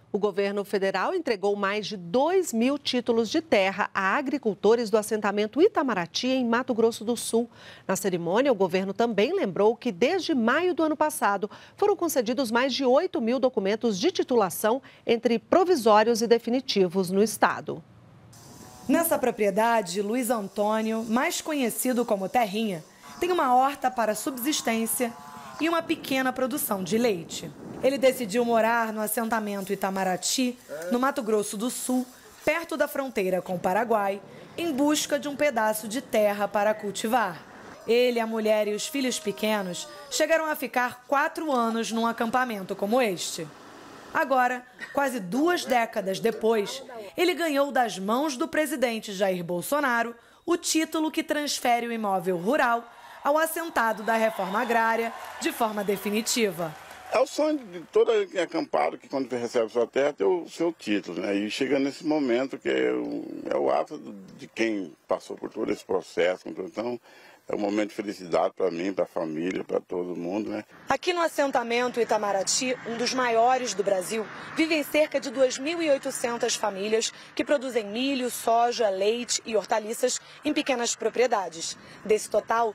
O governo federal entregou mais de 2.000 títulos de terra a agricultores do assentamento Itamaraty, em Mato Grosso do Sul. Na cerimônia, o governo também lembrou que, desde maio do ano passado, foram concedidos mais de 8.000 documentos de titulação entre provisórios e definitivos no estado. Nessa propriedade, Luiz Antônio, mais conhecido como Terrinha, tem uma horta para subsistência e uma pequena produção de leite. Ele decidiu morar no assentamento Itamaraty, no Mato Grosso do Sul, perto da fronteira com o Paraguai, em busca de um pedaço de terra para cultivar. Ele, a mulher e os filhos pequenos chegaram a ficar 4 anos num acampamento como este. Agora, quase 2 décadas depois, ele ganhou das mãos do presidente Jair Bolsonaro o título que transfere o imóvel rural ao assentado da reforma agrária de forma definitiva. É o sonho de todo acampado que, quando recebe sua terra, tem o seu título, né? E chega nesse momento que é o ato de quem passou por todo esse processo. Então, é um momento de felicidade para mim, para a família, para todo mundo, né? Aqui no assentamento Itamaraty, um dos maiores do Brasil, vivem cerca de 2.800 famílias que produzem milho, soja, leite e hortaliças em pequenas propriedades. Desse total,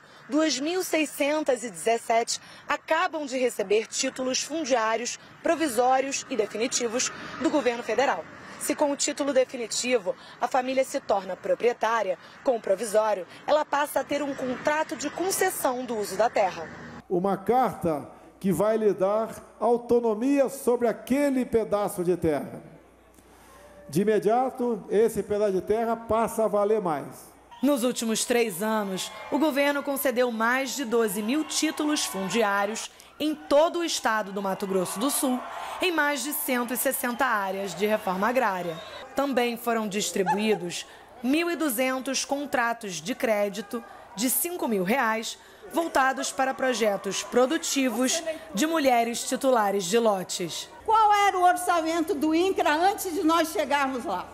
2.617 acabam de receber títulos fundiários, provisórios e definitivos do governo federal. Se com o título definitivo a família se torna proprietária, com o provisório, ela passa a ter um contrato de concessão do uso da terra. Uma carta que vai lhe dar autonomia sobre aquele pedaço de terra. De imediato, esse pedaço de terra passa a valer mais. Nos últimos 3 anos, o governo concedeu mais de 12.000 títulos fundiários em todo o estado do Mato Grosso do Sul, em mais de 160 áreas de reforma agrária. Também foram distribuídos 1.200 contratos de crédito de R$ 5.000, voltados para projetos produtivos de mulheres titulares de lotes. Qual era o orçamento do INCRA antes de nós chegarmos lá?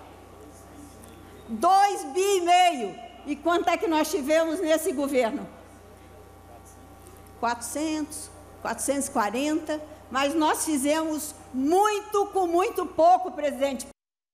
2,5 bi. E quanto é que nós tivemos nesse governo? 400, 440, mas nós fizemos muito com muito pouco, presidente.